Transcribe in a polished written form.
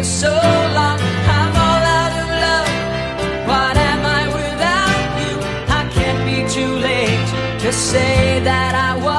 so long. I'm all out of love. What am I without you? I can't be too late to say that I was